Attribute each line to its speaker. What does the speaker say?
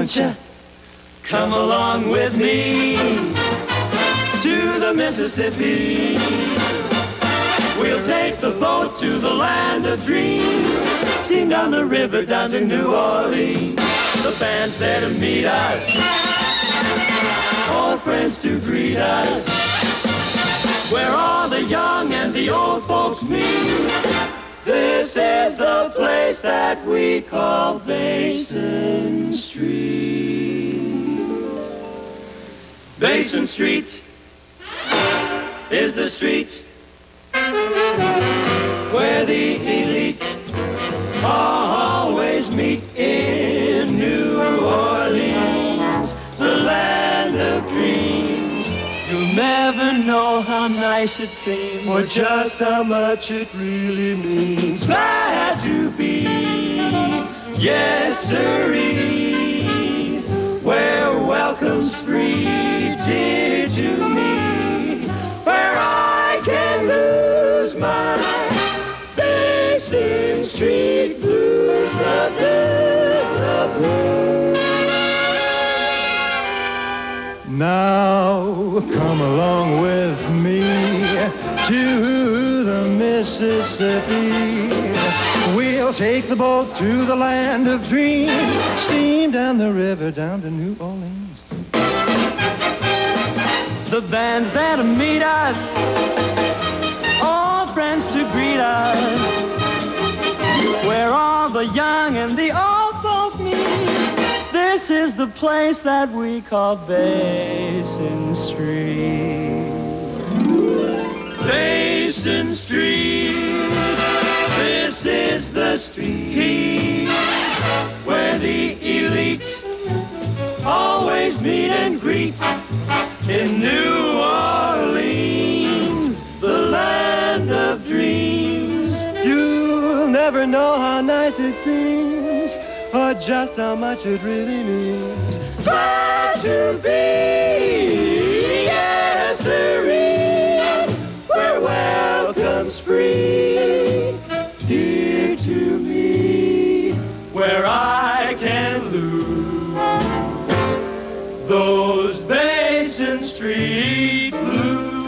Speaker 1: won't you come along with me to the Mississippi? We'll take the boat to the land of dreams, steam down the river down to New Orleans. The band's there to meet us, old friends to greet us, where all the young and the old folks meet. This is the place that we call Basin Street. Basin Street is the street where the elite always meet in New Orleans, the land of dreams. You'll never know how nice it seems, or just how much it really means. Glad to be, yes sirree, where welcome's free, dear to me, where I can lose my Basin Street blues, the blues, the blues.
Speaker 2: Now come along with me to the Mississippi. We'll take the boat to the land of dreams, steam down the river down to New Orleans.
Speaker 1: The band's there to meet us, all friends to greet us, where all the young and the old folk meet. This is the place that we call Basin Street. Basin Street, this is the street where the elite always meet and greet. In New Orleans, the land of dreams.
Speaker 2: You'll never know how nice it seems, or just how much it really means.
Speaker 1: Glad to be, yes sirree, where welcome's free, dear to me, where I can lose those Basin Street blues.